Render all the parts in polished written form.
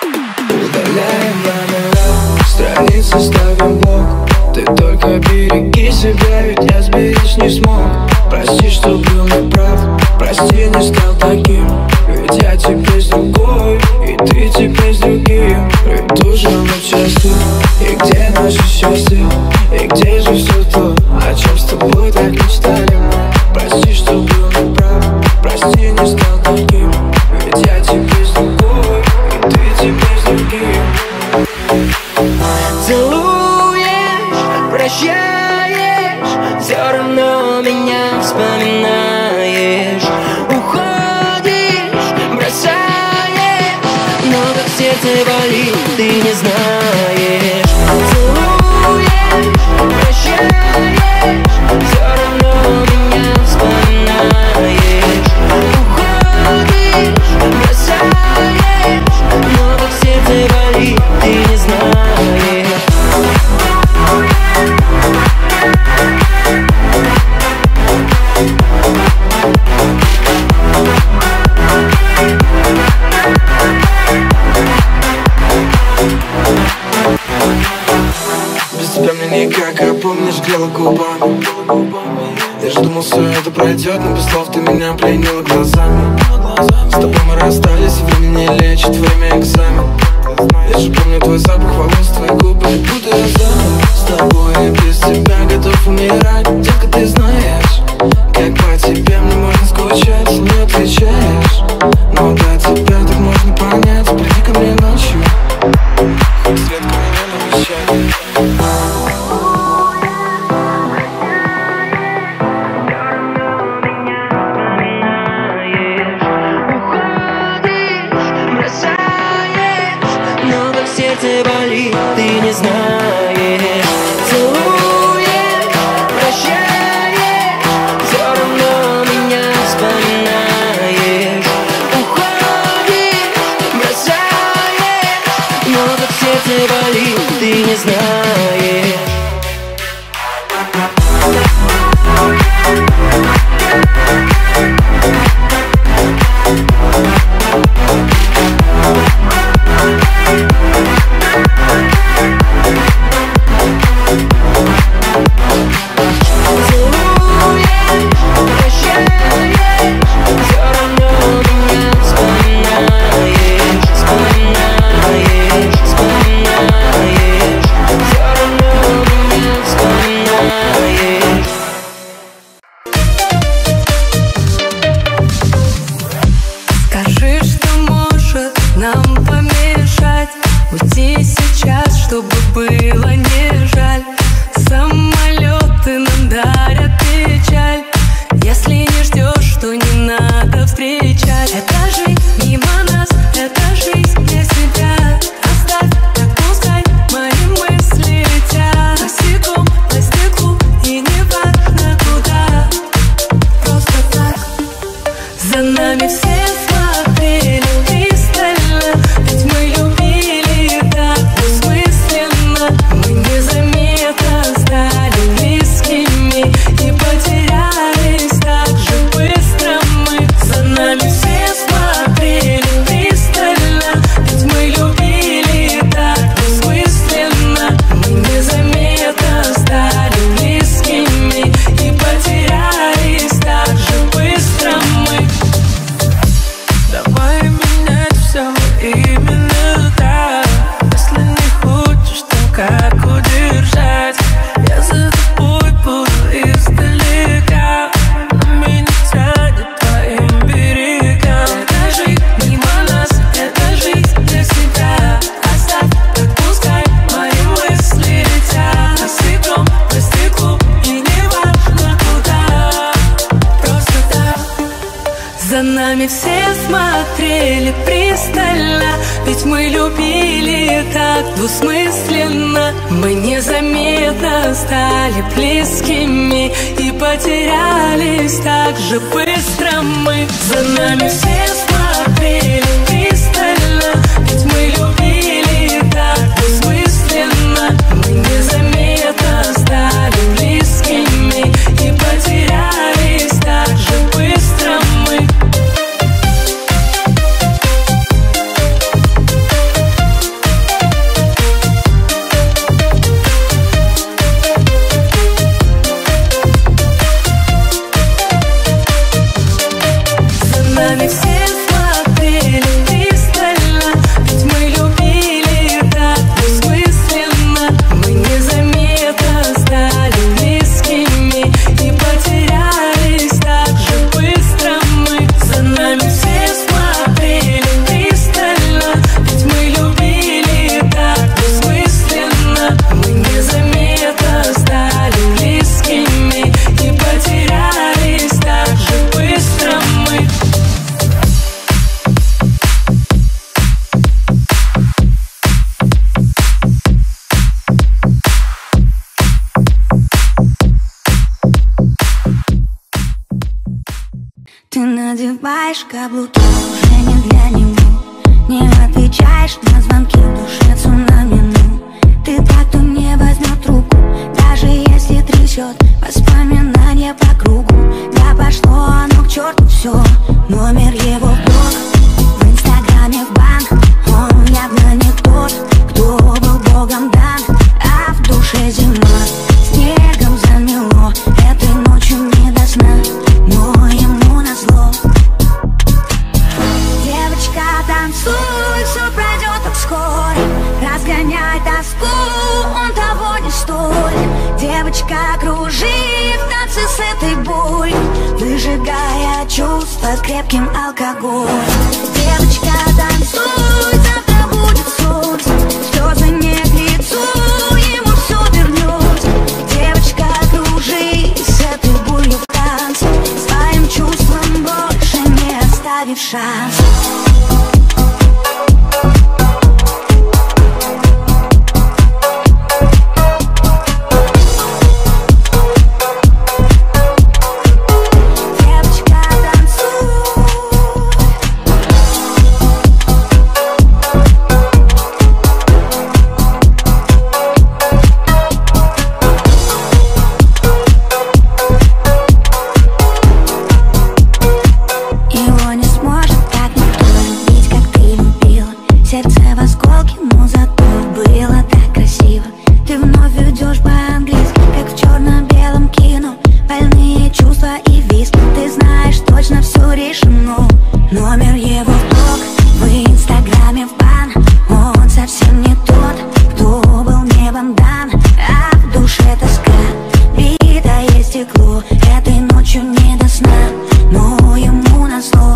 Удаляем номера, страницы ставим блок. Ты только береги себя, ведь я сберечь не смог. Прости, что был неправ, прости, не стал таким. Ведь я теперь с другой, и ты теперь с другим. Придушены часы, и где наше счастье? И где же все то, о чем с тобой так мечтали мы? Прости, что был неправ, прости, не стал таким. Ведь я теперь с другой, и ты теперь с другим. Целуешь, прощаешь, все равно меня вспоминаешь. Уходишь, бросаешь, но как сердце болит, ты не знаешь. Целуешь, прощаешь, все равно меня вспоминаешь. Уходишь, бросаешь, но как сердце болит, ты не знаешь. Без тебя мне никак, а помнишь, грела губами. Я ж думал, все это пройдет, но без слов ты меня пленила глазами. С тобой мы расстались, время не лечит, время экзамен. Я же помню твой запах волос, твои губы, будто я заново. С тобой я без тебя готов умирать. Детка, ты знаешь, как по тебе мне можно скучать. Не отвечаешь, но до тебя так можно понять. Приди ко мне ночью, хоть светка меня навещает. Сердце болит, ты не знаешь. Целуешь, прощаешь, все равно меня вспоминаешь. Уходишь, бросаешь, но как сердце болит, ты не знаешь. Скажи, что может нам помешать уйти сейчас, чтобы было не жаль. Самолеты нам дарят печаль. Если не ждешь, то не надо встречать. Это жизнь мимо нас, это жизнь для себя. Оставь, так пускай мои мысли летят босиком по стеклу, и не важно куда. Просто так за нами все смотрели пристально, ведь мы любили так двусмысленно. Мы незаметно стали близкими и потерялись так же быстро мы. За нами все смотрели пристально, ведь мы любили так двусмысленно. Мы незаметно стали близкими и потерялись так же быстро мы. Давай менять все именно так. Если не хочешь, то как удержать? Я за тобой буду издалека, но меня тянет твоим берегам. Это жизнь мимо нас, это жизнь для себя. Оставь, так пускай мои мысли летят босиком по стеклу, и не важно куда. Просто так за нами все смотрели пристально, ведь мы любили так двусмысленно. Мы незаметно стали близкими и потерялись так же быстро мы. За нами все смотрели пристально, ведь мы любили так двусмысленно. Мы незаметно стали близкими и потерялись так же быстро мы. надеваешь каблуки, уже не для него. Не отвечаешь на звонки, в душе цунами. Ты так, кто не возьмет руку, даже если трясет воспоминания по кругу. Да пошло оно к черту все, номер его в блог, в инстаграме в бан. Он явно не тот, кто был богом дан, а в душе зима, снегом замело. Этой ночью не до сна, но ему назло. Девочка, танцуй, все пройдет так скоро. Разгоняй тоску, он того не стоит. Девочка, кружи в танце с этой болью, выжигая чувства крепким алкоголем. Девочка, танцуй, завтра будет солнце, слезы не к лицу, ему все вернется. Девочка, кружи с этой болью в танце, своим чувствам больше не оставив шанс. Номер его в блог, в инстаграме в бан. Он совсем не тот, кто был небом дан, а в душе тоска, битое стекло. Этой ночью не до сна, но ему назло.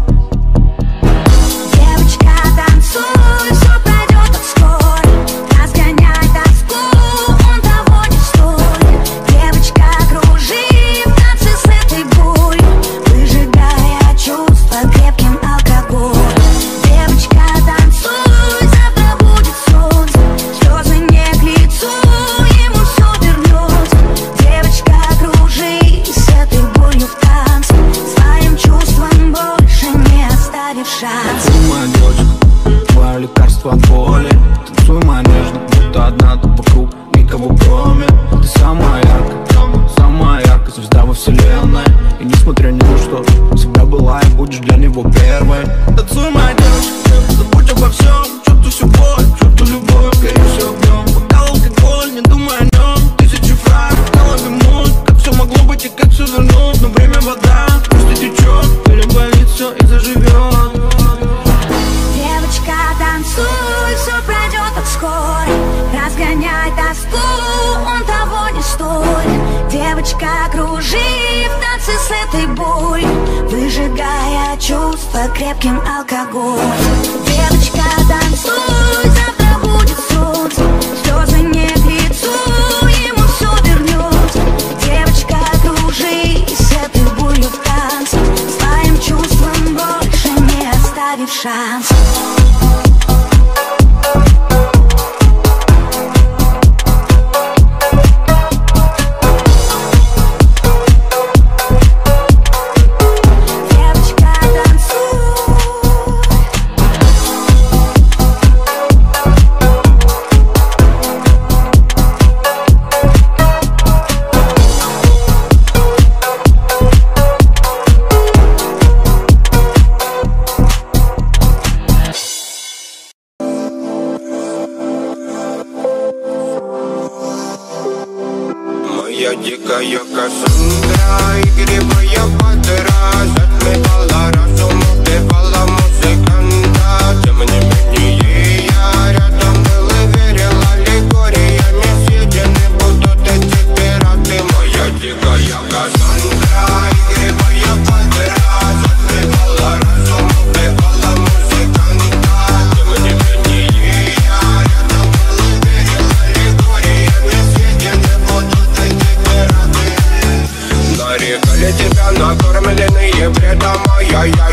Девочка, танцуй, все пройдет так скоро. Разгоняй тоску, он того не стоит. Девочка, кружи в танце с этой болью, выжигая чувства крепким алкоголем. Девочка, танцуй, завтра будет солнце, слезы не к лицу, ему все вернется. Девочка, кружи с этой болью в танце, своим чувствам больше не оставив шанс. Танцуй, моя девочка, твое лекарство от боли. Танцуй, моя нежно, будто одна тут вокруг, никого кроме. Ты самая яркая звезда во вселенной. И несмотря ни на что, всегда была и будешь для него первой. Танцуй, моя девочка, забудь обо всем, чувствуй всю боль, чувствуй любовь, гори все огнем. Бокал, алкоголь, не думай о нем, тысячи фраз в голове муть, как все могло быть и как все вернуть. Но время вода, пусть и течет, переболит все и заживет. Девочка, танцуй, все пройдет так скоро. Разгоняй тоску, он того не стоит. Девочка, кружи в танце с этой болью, выжигая чувства крепким алкоголем. Девочка, танцуй, завтра будет солнце, слезы не к лицу, ему все вернется. Девочка, кружи с этой болью в танце, своим чувствам больше не оставив шанс. Моя дикая Кассандра, игривая подра, затмевала разум, убивала музыканта. Тем не менее я рядом был и верил аллегориями, съедены будут эти пираты. Моя дикая Кассандра, игривая подра, затмевала разум, убивала музыканта. Тем не менее я рядом был и верил аллегориями, съедены будут эти пираты. Нарекали тебя накормленные бредом, моя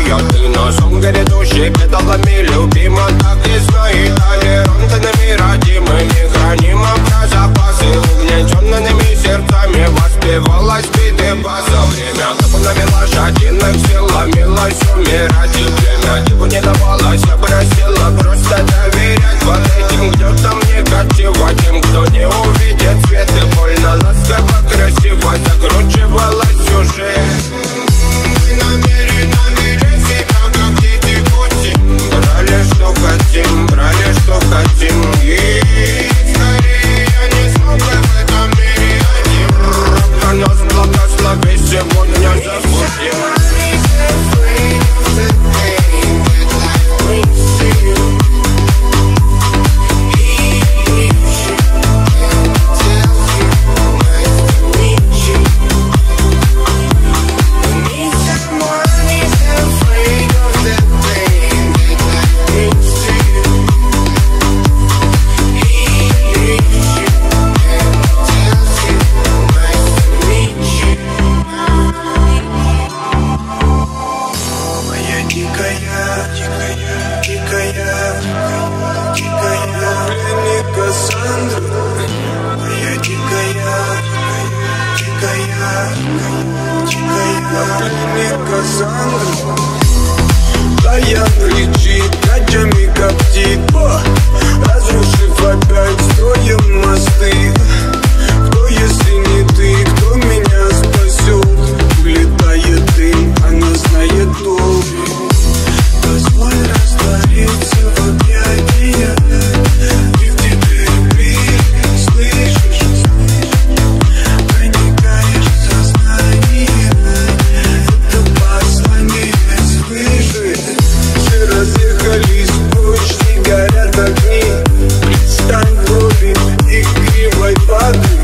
Кассандры. Таян кричит, ночами коптит, разрушив опять строим мосты. Кто, если не ты, кто меня спасет? Улетает дым, она знает толк. Позволь раствориться в объятиях. Ты в тебе любви, слышишь? Проникаешь в сознание. Это послание свыше. Все разъехались прочь, не горят огни. Предстань в роли игривой воды.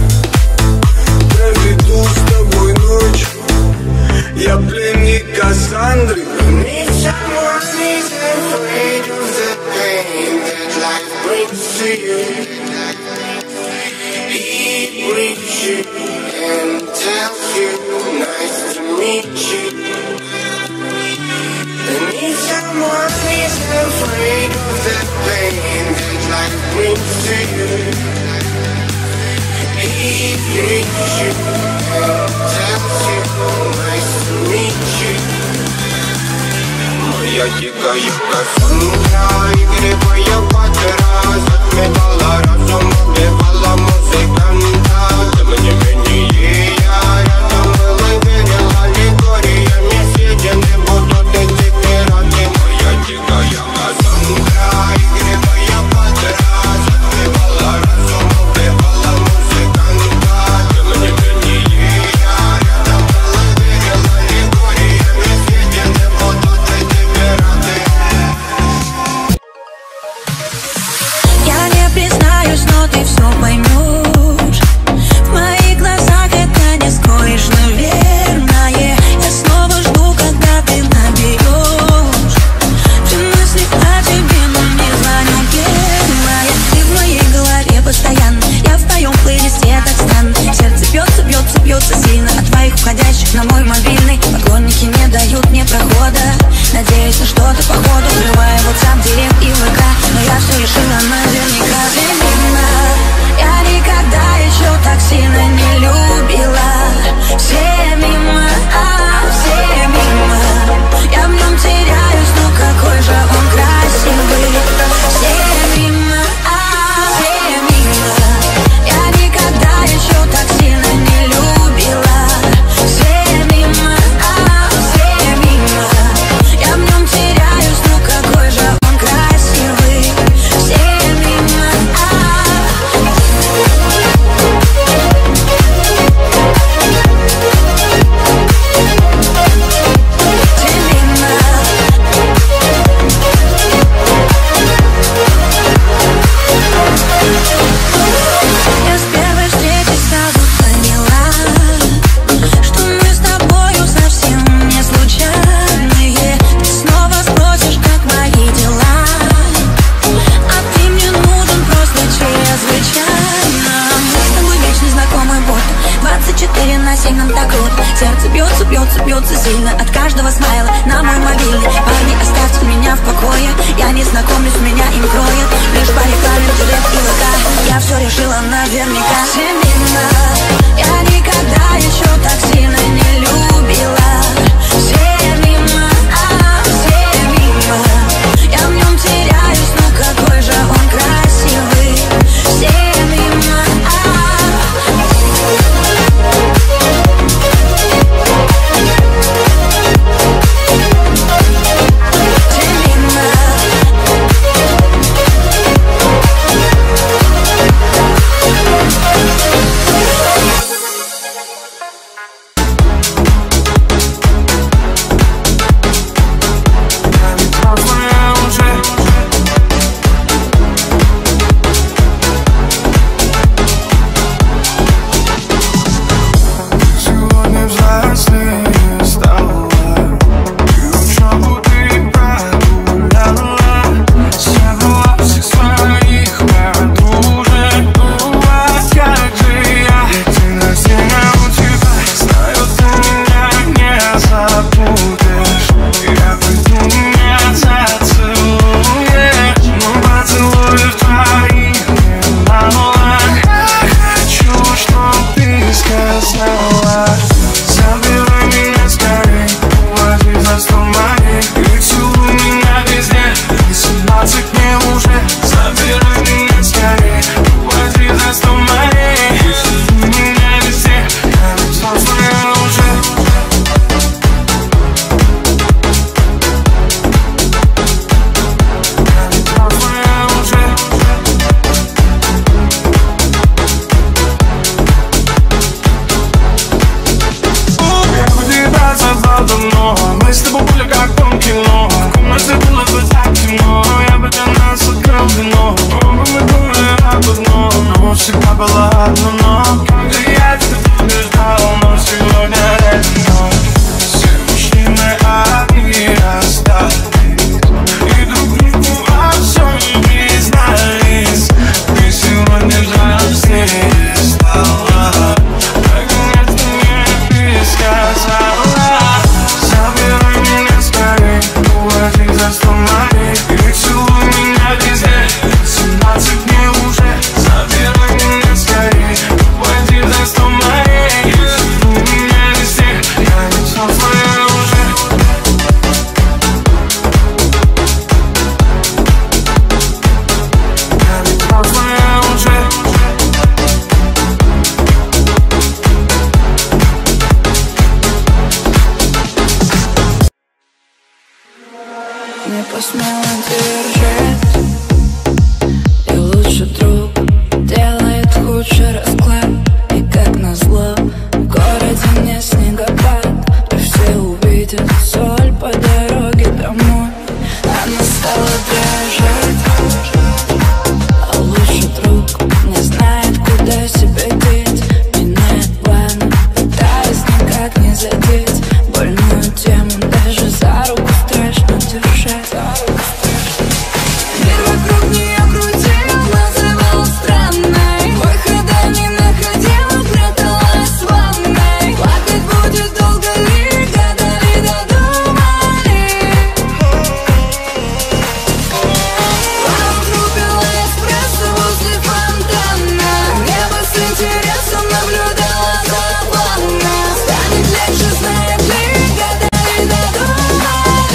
Проведу с тобой ночь. Я пленник Кассандры. He brings you and tells you, nice to meet you. And if someone is afraid of the pain that life brings to you, he brings you and tells you, nice to meet you. Моя дикая Кассандра, игривая патера, затмевала разум, убивала музыканта. Тем не менее я рядом был и верил аллегориями. Съедены будут эти пираты. Моя дикая Кассандра, игривая патера, затмевала разум, убивала музыканта. Тем не менее я рядом был и верил аллегориями. Съедены будут эти пираты. Я не признаюсь, но ты все поймешь. В моих глазах это не скроешь, наверное. Я снова жду, когда ты наберешь. Все мысли о тебе, но не звоню первая. Ты в моей голове постоянно. Я в твоем плейлисте так странно. Сердце бьется, бьется, бьется сильно от твоих уходящих на мой мобильный. Поклонники не дают мне прохода. Надеюсь на что-то походу. Врываю WhatsApp, Директ и ВК. Но я все решила наверняка. Я никогда еще так сильно не любила. Все мимо, все мимо. Я в нем теряюсь, ну какой же он красивый. Все мимо, все мимо. Я никогда еще так сильно не любила. Все мимо, все мимо. Я в нем теряюсь, ну какой же он красивый. Все мимо. Я с первой встречи сразу поняла, что мы с тобою совсем не случайные. Ты снова спросишь, как мои дела, а ты мне нужен просто чрезвычайно. Мы с тобой вечный знакомый бот, 24/7 нам так круто. Сердце бьется, бьется, бьется сильно от каждого смайла на мой мобильный. Парни, оставьте меня в покое. Я не знакомлюсь, меня им кроет. Лишь по рекламе Директ и ВК. Я все решила наверняка. Все мимо. Я никогда еще так сильно не любила. Все мимо, все мимо. Я в нем теряюсь, ну какой же он красивый. Все мимо. Все мимо. обратно, но как же я тебя побеждал, но сегодня это ночь. Все мужчины одни остались и друг другу во всем признались. Ты сегодня жалостнее стала, наконец-то мне ты сказала: забирай меня скорей, уводи за 100 морей и целуй меня везде. 17 дней уже, забирай меня скорей, уводи за 100 морей и целуй меня везде. Я не взрослая уже. Я не взрослая уже. Не посмела держать, и лучший друг делает худший расклад. И как назло, в городе не снегопад, и все увидят соль по дороге домой. Она стала дрожать, а лучший друг не знает, куда себя деть. Меняет планы, пытаясь никак не задеть больную тему, даже за руку страшно держать. Мир вокруг нее крутил, называл странной, выхода не находила, пряталась в ванной. Плакать будет долго ли, гадали, додумали. Вокруг пила эспрессо возле фонтана, небо с интересом наблюдала за планом. Станет легче, знает ли, гадали, додумали.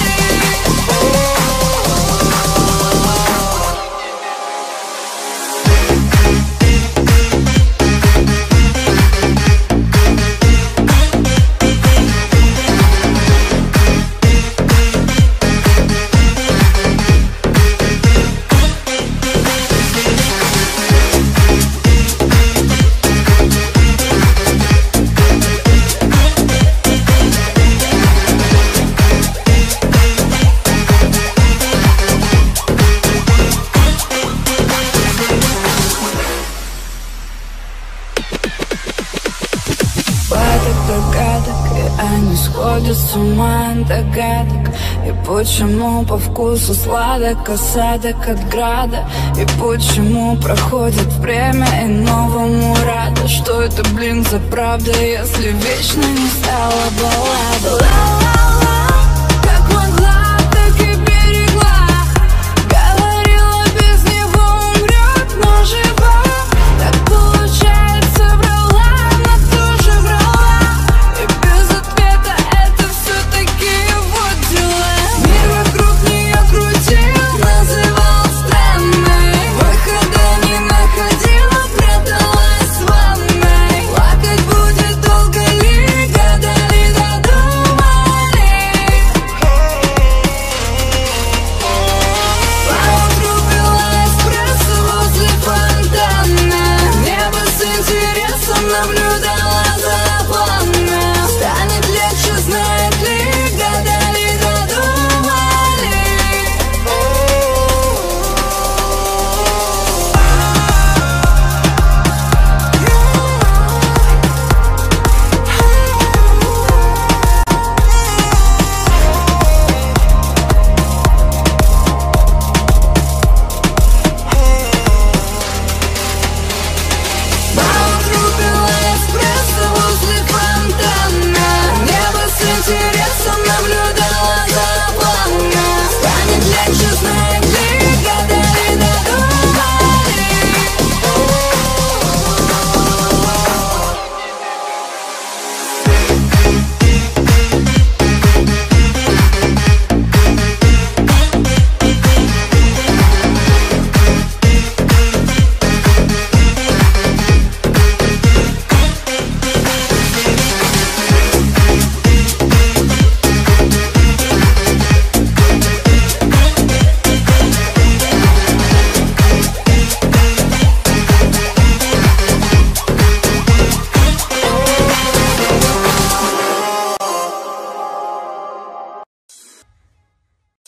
Догадок, и они сходят с ума от догадок. И почему по вкусу сладок осадок от града? И почему проходит время и новому рада? Что это, блин, за правда, если вечно не стала баллада? Ла-ла-ла, как могла, так и берегла. Говорила, без него умрет, но жива. Так получается, врала, но тоже врала. И без ответа это все-таки его дела. Мир вокруг нее крутил, называл странной, выхода не находила, пряталась в ванной. Плакать будет долго ли, гадали, додумали. Вокруг пила эспрессо возле фонтана, небо с интересом наблюдала за планом. Станет легче, знает ли, гадали, додумали. Вокруг пила эспрессо возле фонтана, небо с интересом наблюдала за планом. Станет легче, знает ли, гадали, додумали.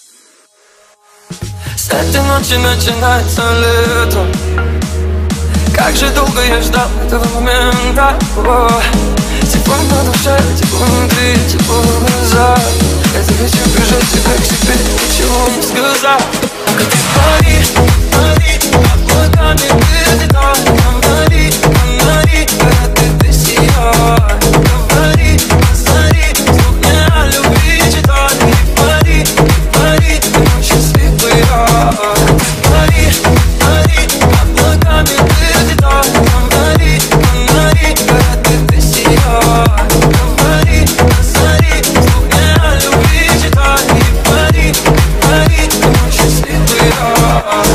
С этой ночи начинается лето. Как же долго я ждал этого момента. Тепло на душе, тепло внутри, тепло в глазах. Я захочу прижать тебя к себе, ничего не сказав. Как ты паришь, облаками вылетай. Говори, говори, когда ты сияй. Говори, позори, вдруг мне о любви читай. Говори, говори, ты мой счастливый рай. Паришь, облаками вылетай. Говори, говори, когда ты сияй. Говори, позори, вдруг мне о любви читай. Говори, говори, ты мой счастливый рай.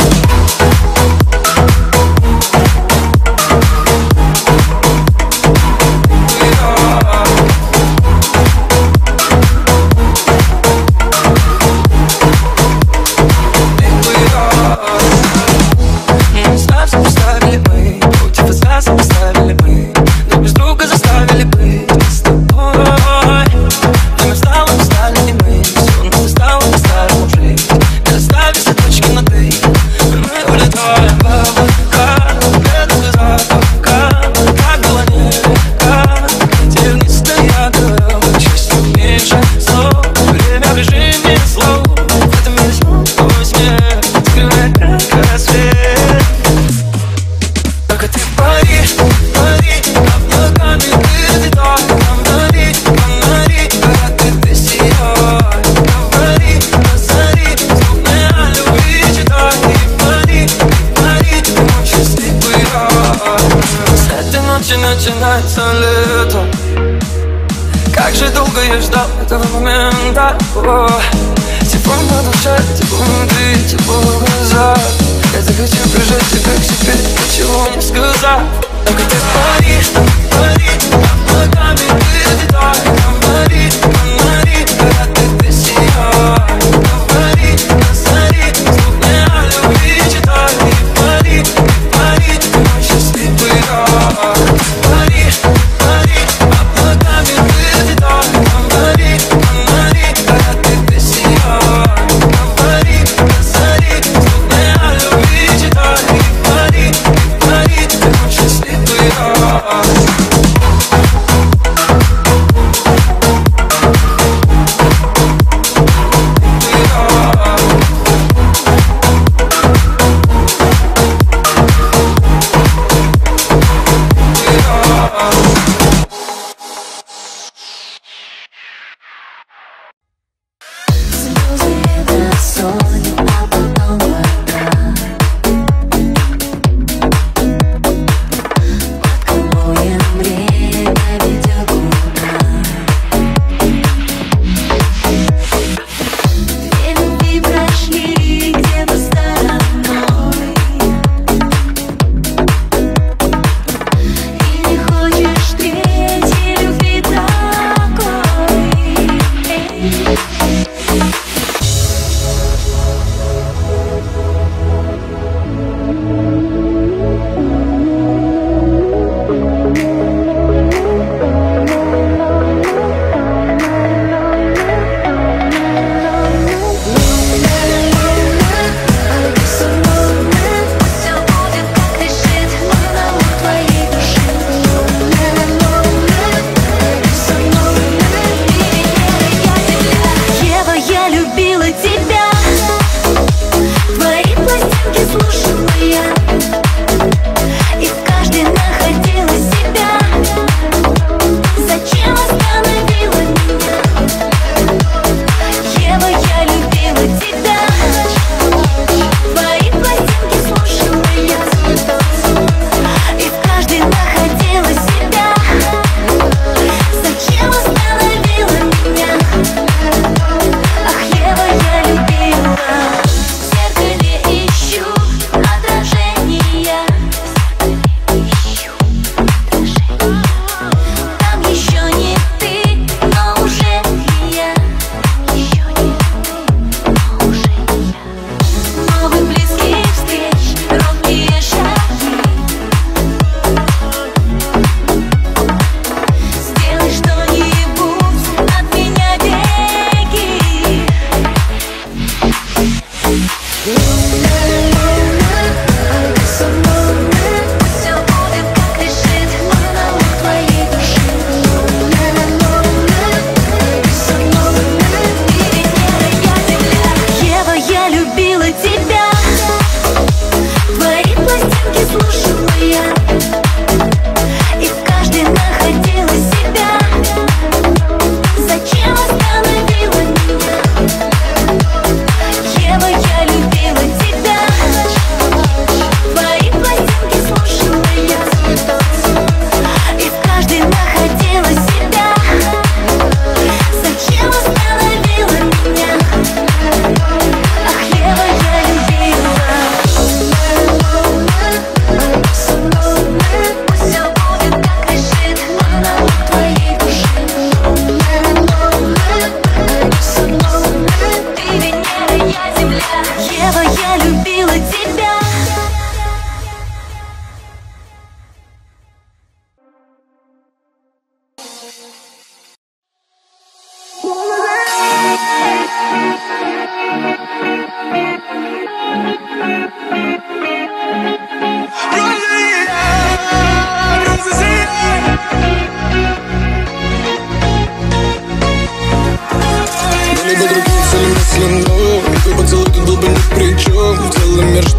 Начинается лето. Как же долго я ждал этого момента. Тепло на душе, тепло внутри, тепло в глазах. Я захочу прижать тебя к себе, ничего не сказав. Только ты паришь, облаками вылетай. Говори, говори, когда ты сияй. Говори, позори, вдруг мне о любви читай. Говори, говори, ты мой счастливый рай. Паришь, облаками вылетай. Говори, говори, когда ты сияй. Говори, позори, вдруг мне о любви читай. Говори, говори, ты мой счастливый рай.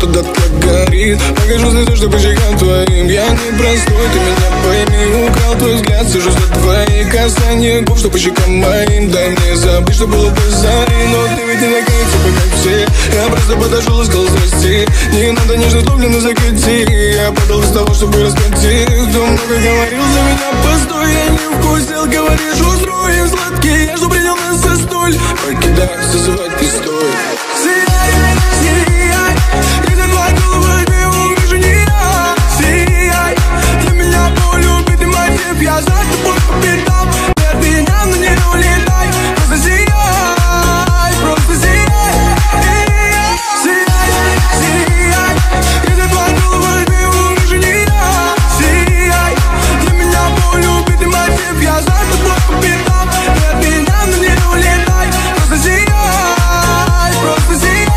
туда так горит. Покажу слезу, что по щекам твоим. Я не простой, ты меня пойми. Украл твой взгляд, сижу за твои касания губ, что по щекам моим. Дай мне забыть, что было до зари. Но ты ведь не такая, типа как все. Я просто подошел и сказал здрасте. Не надо нежно топли на закате. Я подал из того, чтобы раскатить. Кто много говорил за меня, постой. Я не вкусил, говоришь, устроим сладкий. Я жду предел на застоль. Покидай, зазывать не стоит. Сияй, сияй, и за твоей головой белым вижу не я. Сияй, для меня боль, убитый мотив. Я за тобой по пятам. Ты от меня, но не улетай. Просто сияй, просто сияй. Сияй, сияй, и за твоей головой белым вижу не я. Сияй, для меня боль, убитый мотив. Я за тобой по пятам. Ты от меня, но не улетай. Просто сияй, просто сияй.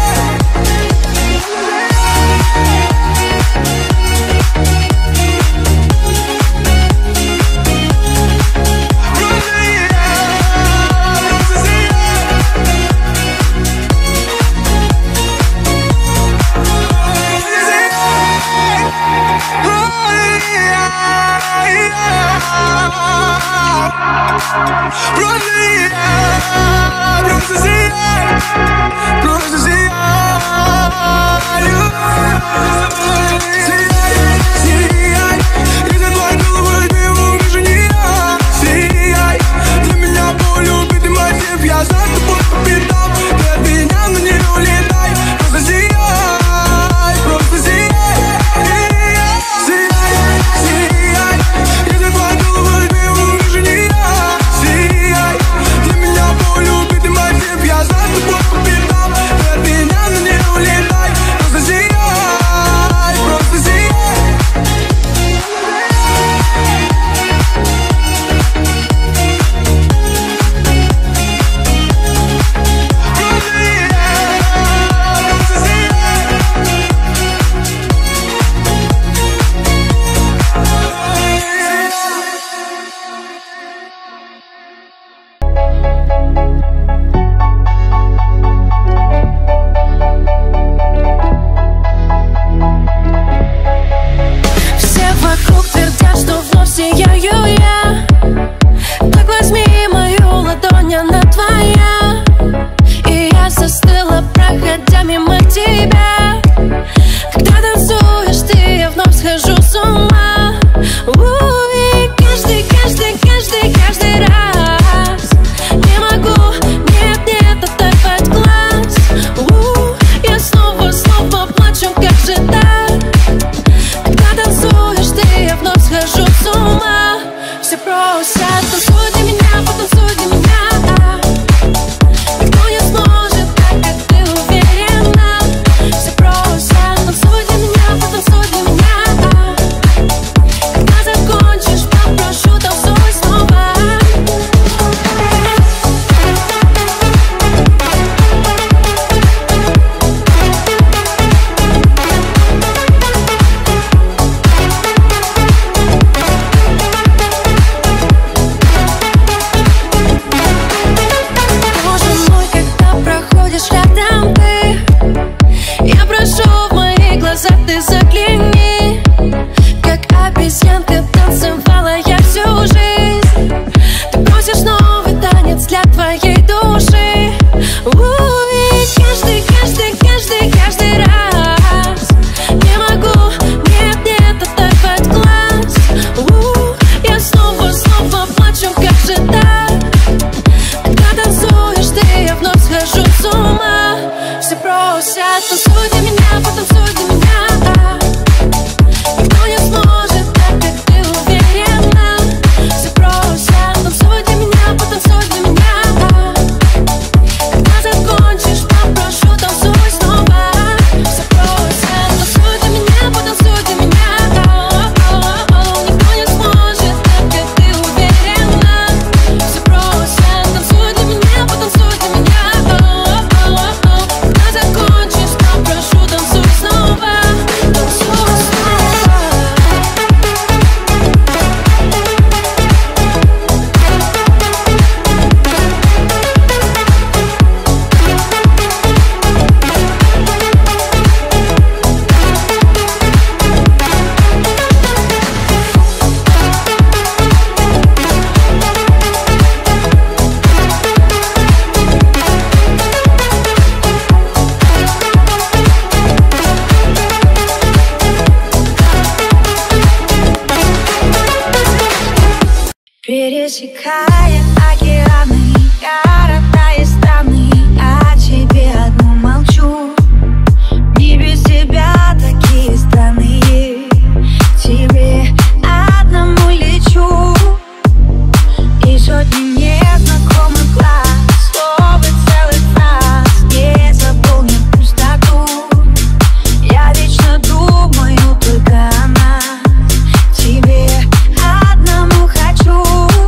пересекая океаны, города и страны. О тебе одну молчу, не без тебя такие странные. Тебе одному лечу, и сотни незнакомых глаз, слов и целых фраз не заполнят пустоту. Я вечно думаю только о нас, тебе одному хочу.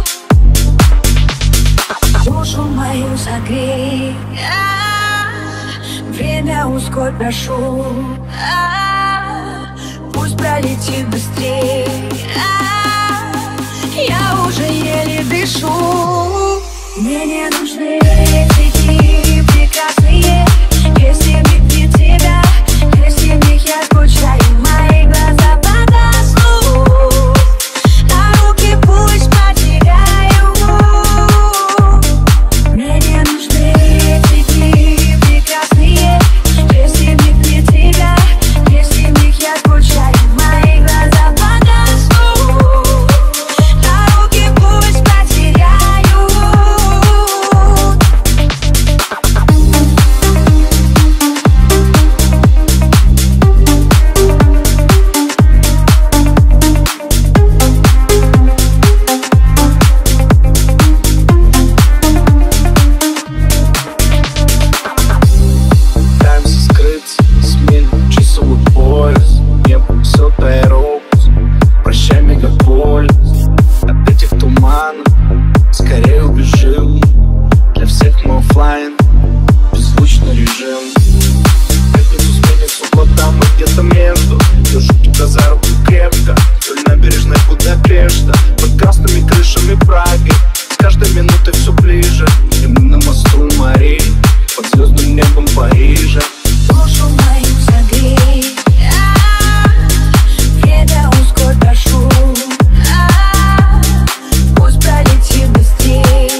Душу мою согрей, время ускорь, прошу. Пусть пролетит быстрей, я уже еле дышу. Мне не нужны эти дни прекрасные, если в них нет тебя, если в них я скучаю, мои глаза погаснут, а руки пусть потеряю. Мне не нужны эти дни прекрасные, если в них нет тебя, если в них я скучаю, мои глаза погаснут, а руки пусть потеряю. Пытаемся скрыться, сменим часовой пояс. Небо все тайрокс, прощай мегаполис. От этих туманов скорее убежим. Для всех мы оффлайн, беззвучный режим. Пятницу сменит суббота, мы где-то между. Держу тебя за руку крепко, вдоль набережной Будапешта, под красными крышами Праги. С каждой минутой все ближе, и мы на мосту морей, под звездным небом Парижа. Душу мою согрей, время ускорь, прошу. Пусть пролетит быстрей,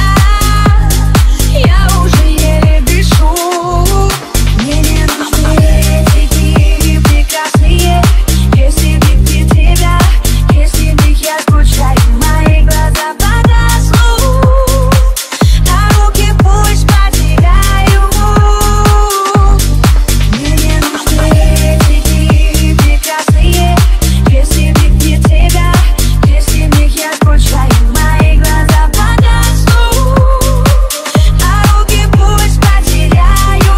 я уже еле дышу. Мне не нужны эти дни прекрасные, если в них нет тебя, если в них я скучаю, мои глаза погаснут, а руки пусть потеряю. Мне не нужны эти дни прекрасные, если в них нет тебя, если в них я скучаю, мои глаза погаснут, а руки пусть потеряю.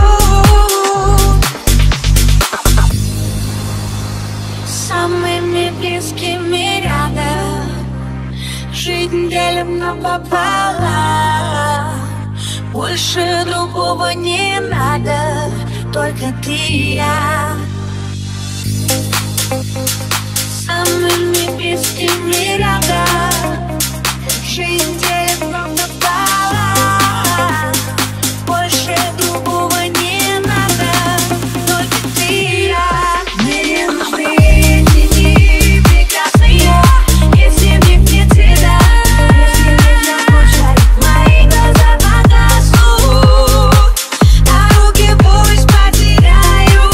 С самыми близкими рядом, жизнь делим напополам, больше другого не надо, только ты и я. С самыми близкими рядом, жизнь делим напополам, больше другого не надо, только ты и я. Мне не нужны эти дни прекрасные, если в них нет тебя, если в них я скучаю, мои глаза погаснут, а руки пусть потеряю.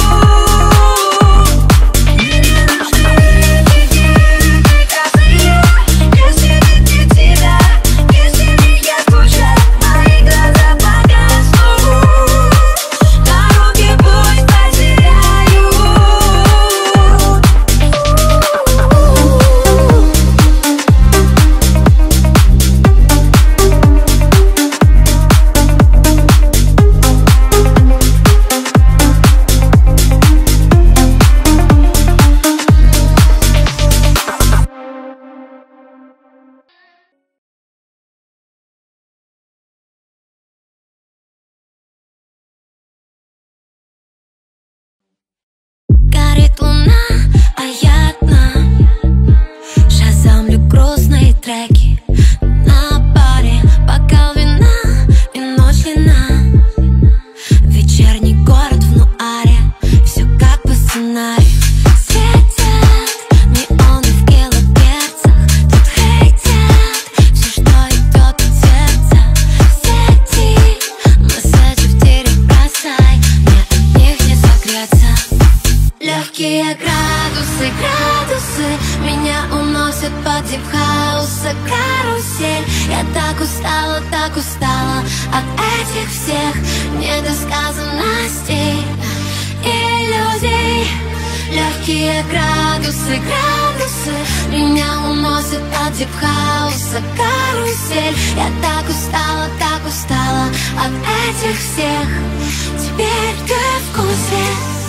Мне не нужны эти дни прекрасные, если в них нет тебя, если в них я скучаю, мои глаза погаснут, а руки пусть потеряю. Горит луна, а я одна, шазамлю грустные треки на баре, бокал вина и ночь длина. Вечерний город в нуаре, все как по сценарию. Светят неоны в килогерцах, тут хейтят все, что идет от сердца. В сети месседжи в тире бросай, мне от них не согреться. Легкие градусы, градусы меня уносят уносит под дип-хауса карусель. Я так устала от этих всех недосказанностей, иллюзий. Легкие градусы, меня уносит под дип-хауса карусель. Я так устала от этих всех. Теперь ты в курсе.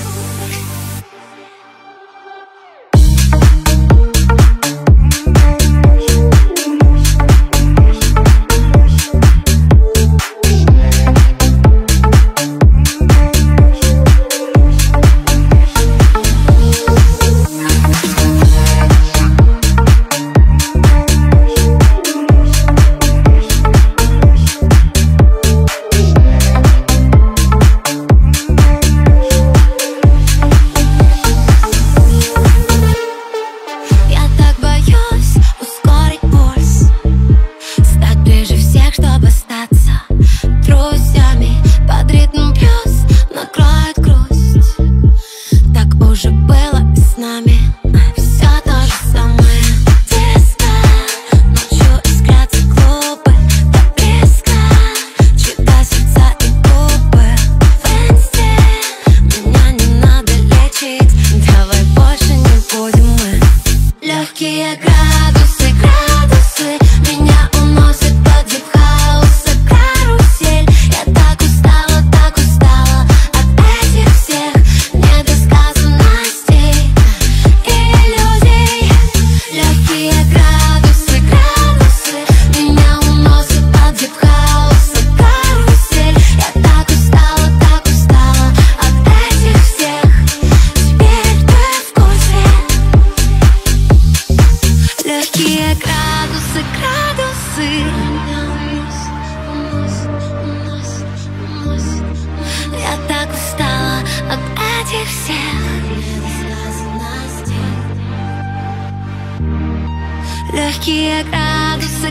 Легкие градусы,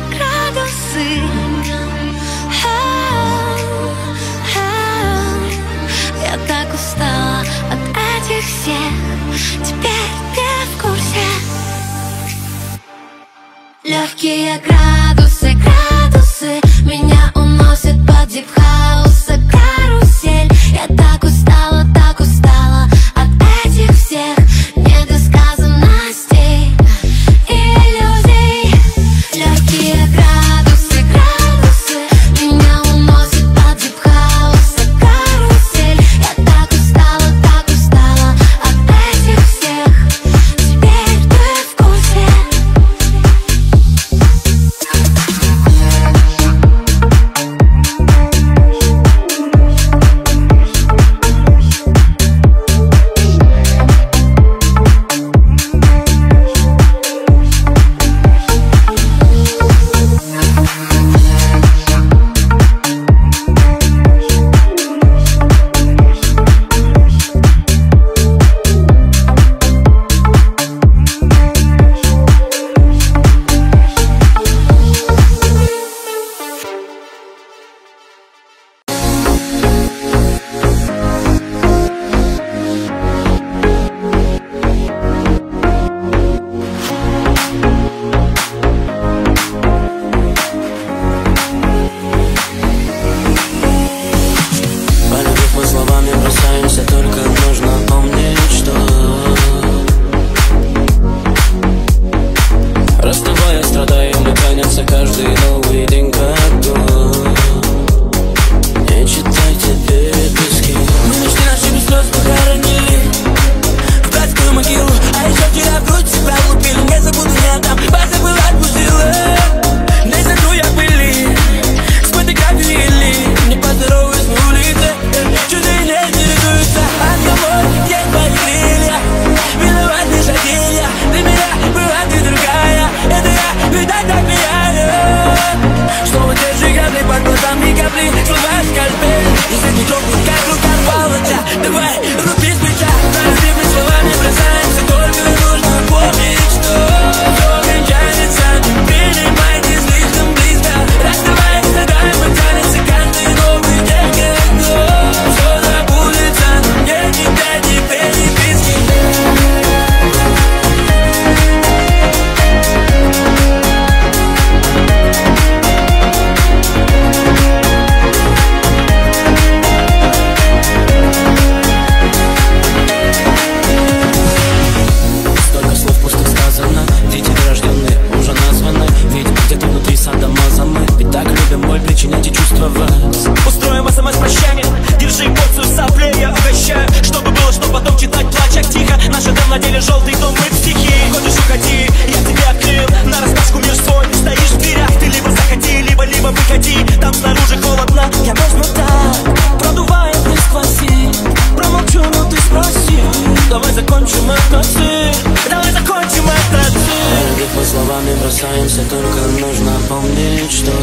я так устала от этих всех. Теперь ты в курсе. Легкие градусы, меня уносит под дип-хауса карусель. Я так устала от этих всех недосказанностей, иллюзий. Легкие градусы, меня уносит под дип-хауса карусель. Я так устала от этих всех. Теперь ты в курсе. прикасаемся, только нужно помнить, что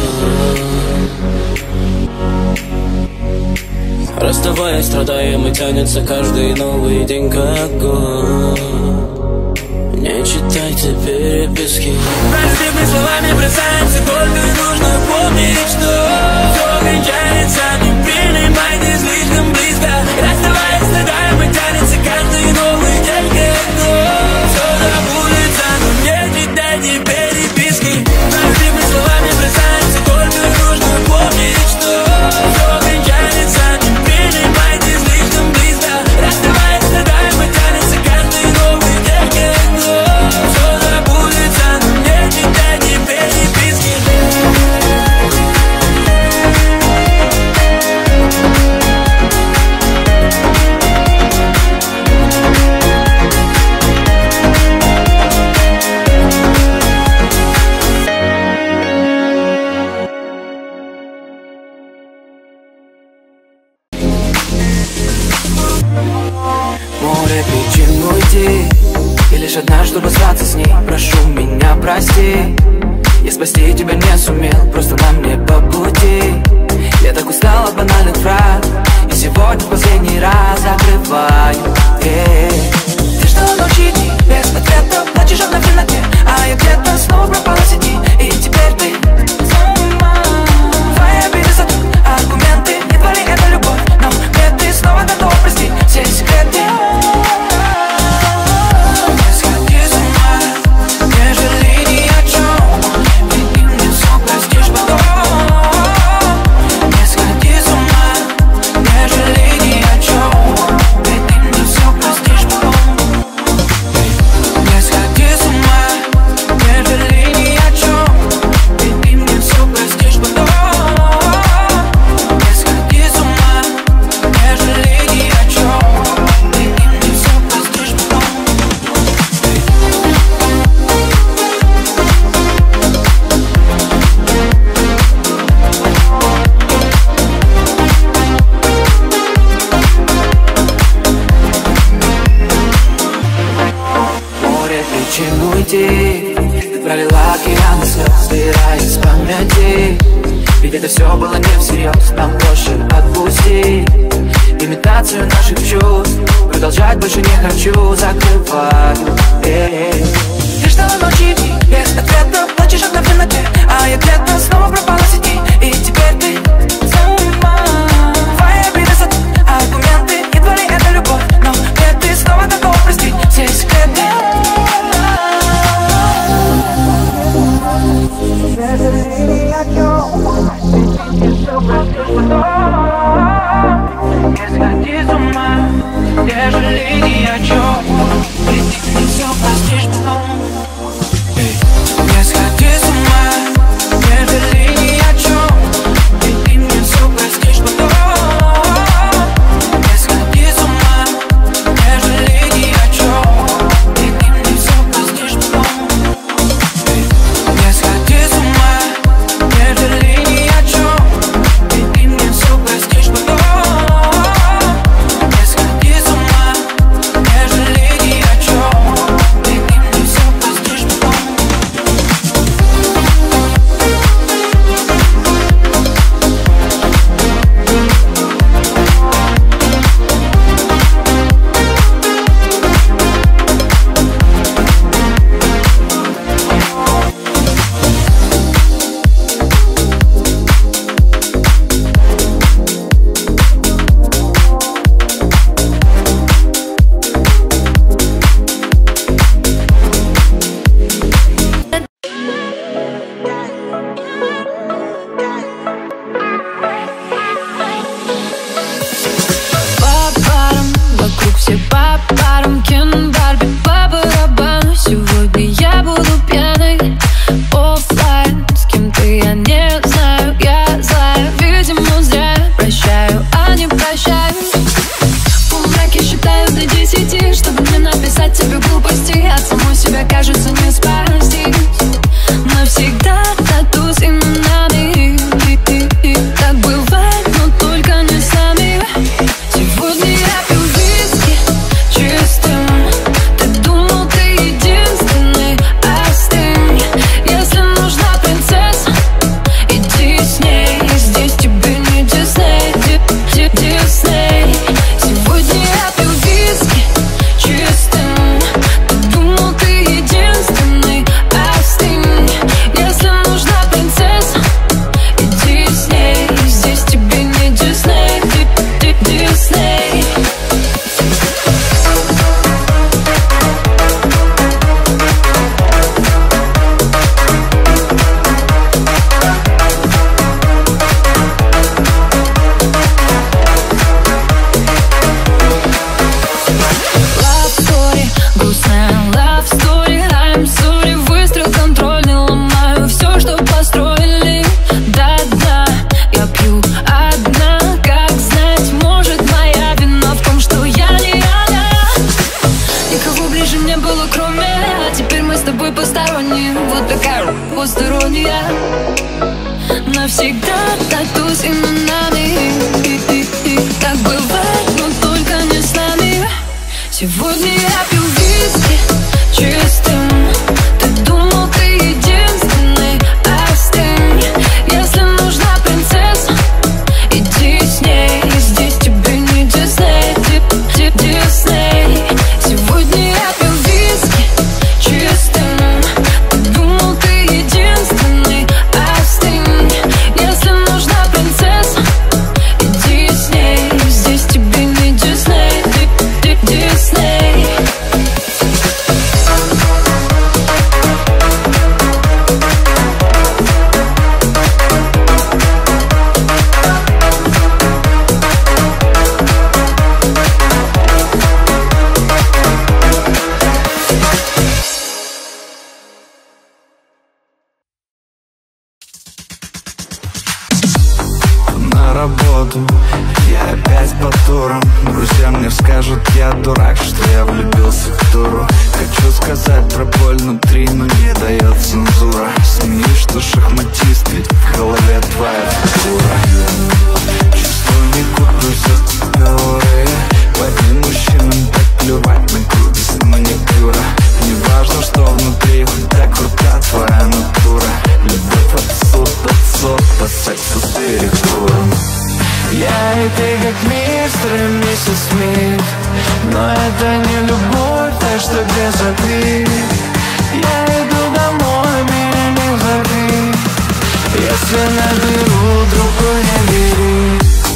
расставаясь, страдаем и тянется каждый новый день как год. Не читайте переписки. Простыми словами бросаемся, только нужно помнить, что все кончается, не принимайте слишком близко. Расставаясь, страдаем и тянется каждый новый день как год. Все забудется, но не читайте переписки. Простыми словами бросаемся, только нужно помнить, что все кончается, не принимайте слишком близко. Расставаясь, страдаем и тянется каждый новый день как год. Все забудется, но не читайте переписки. Море причин уйти, и лишь одна, чтобы сраться с ней. Прошу меня, прости, я спасти тебя не сумел, просто нам не по пути. Я так устал от банальных фраз, и сегодня в последний раз закрываю. Ты ждала ночи дни без ответа, плачешь одна в темноте, а я где-то снова пропала в сети. И теперь ты сама. Твои обиды за тут, аргументы, не твори, это любовь. Но где ты снова готова простить все секреты. Не сходи с ума, не жалей ни о чем, ведь ты мне все простишь потом. Не сходи с ума, не жалей ни о чем, ведь ты мне все простишь потом. Не сходи с ума, не жалей ни о чем, ведь ты мне все простишь потом. Не сходи с ума, не жалей ни о чем, ведь ты мне все простишь потом. Море причин уйти, ты пролила океан слез, стирая из памяти. Ведь это все было не всерьез, нам проще отпусти имитацию наших чувств, продолжать больше не хочу, закрываю. Ты ждала ночи дни без ответа, плачешь одна в темноте, а я где-то снова пропала в сети. И теперь ты сама. Твои обиды за тут, аргументы, не твори, это любовь. Но где ты снова готова простить все секреты. Не жалей ни о чем, ведь ты мне все простишь потом. Не сходи с ума, не жалей ни о чем, ведь ты мне все простишь потом. Не сходи с ума, не жалей ни о чем, ведь ты мне все простишь потом. Не сходи с ума, не жалей ни о чем, ведь ты мне все простишь потом. Не сходи с ума, не жалей ни о чем, ведь ты мне все простишь потом. Не сходи с ума, не жалей ни о чем, ведь ты мне все простишь потом. По парам, вокруг все по парам. Кен, Барби, по барабану. Сегодня я буду пьяной. Оффлайн, с кем-то я не знаю. Я злая, видимо, зря. Прощаю, а не прощаюсь. В полумраке считаю до 10, чтобы не написать тебе глупости. От самой себя, кажется, не спастись. Навсегда тату с именами. Так бывает, но только не с нами. Сегодня я пью виски чистым. тобой посторонним. Вот такая посторонняя. Навсегда тату с именами. Так бывает, но только не с нами. Сегодня я пью виски чистым. Ты думал, ты единственный, остынь. Если нужна принцесса, иди с ней. Здесь тебе не Дисней, Дисней. Сегодня я пью виски чистым. Ты думал, ты единственный, остынь. Если нужна принцесса, иди с ней. Здесь тебе не Дисней, Дисней. На работу, я опять по турам. Друзья мне скажут, я дурак, что я влюбился в туру. Хочу сказать про боль внутри, но не дает цензура. Смеюсь, что шахматист, ведь в голове твоя фигура. Чувствую, не купюсь от головы. По одним мужчинам так плевать на груди с маникюра. Не важно, что внутри, так крута твоя натура. Любовь от сота, секса с перекуром. Я и ты как мистер и миссис Смит. Но это не любовь, так что где забить? Я иду домой, меня не зови. Если наберу, другой не бери.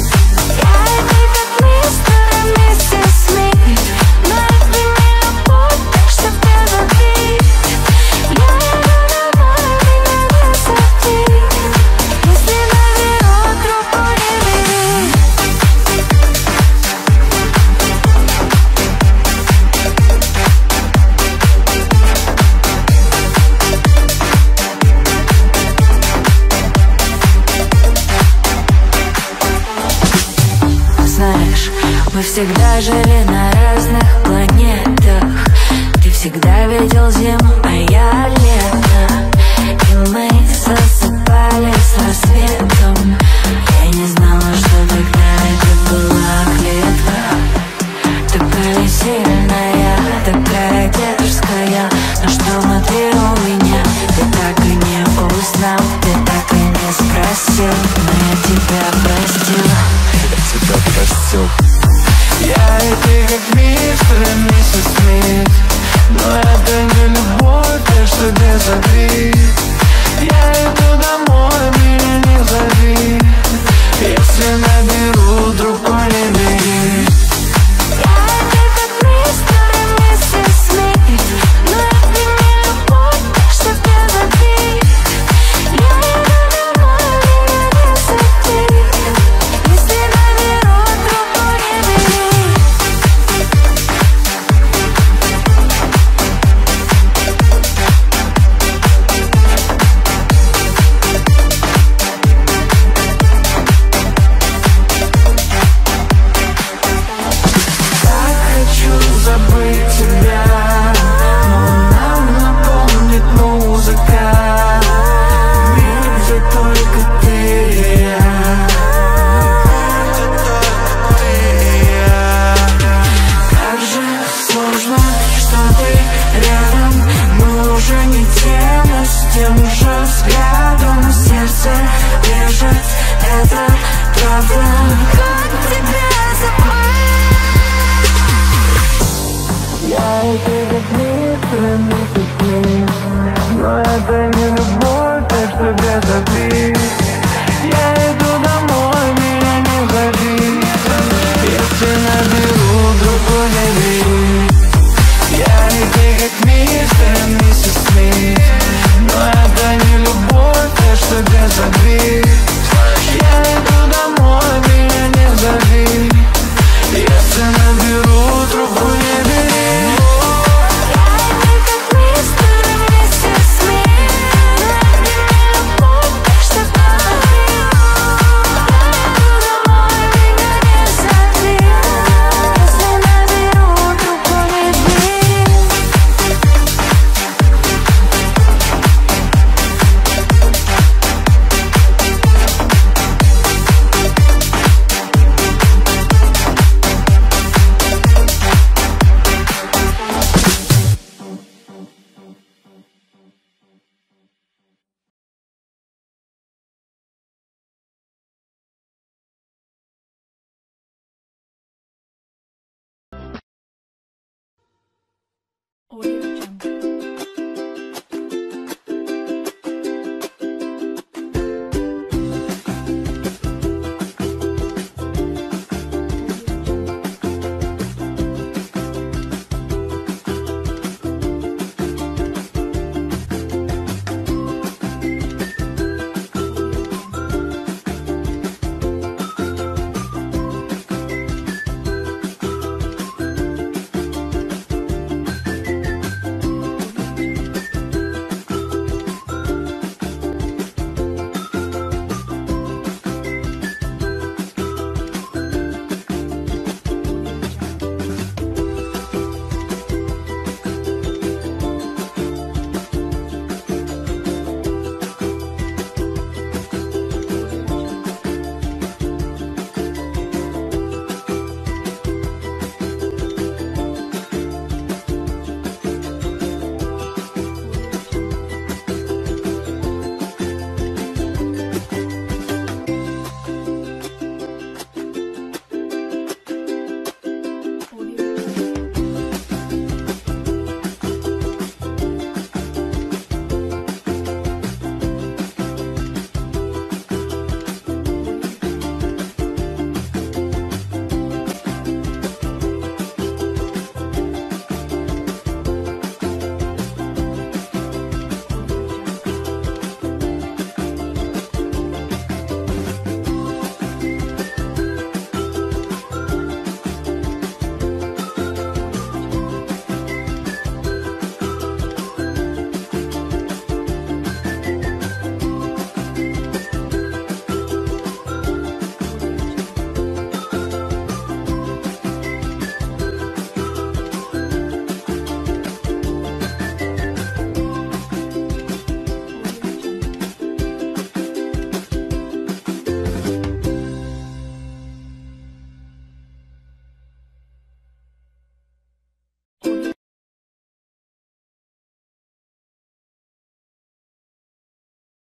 Мы всегда жили на разных планетах. Ты всегда видел зиму, а я лето. И мы засыпали с рассветом. Я не знала, что тогда это была клетка. Такая сильная, такая дерзкая. Но что внутри у меня, ты так и не узнал. Ты так и не спросил, но я тебя простил. Я тебя простил. Я и ты как мистер и миссис Смит. Но это не любовь, так что где забить? Я иду домой, меня не зови. Если наберу, другой не бери. Но это не любовь, так что где забить? Я иду домой, меня не зови. Если наберу, другой не бери. Я и ты как мистер и миссис Смит. Но это не любовь, так что где забить? Я иду домой, меня не зови. Если наберу, другой не бери. Что Audio.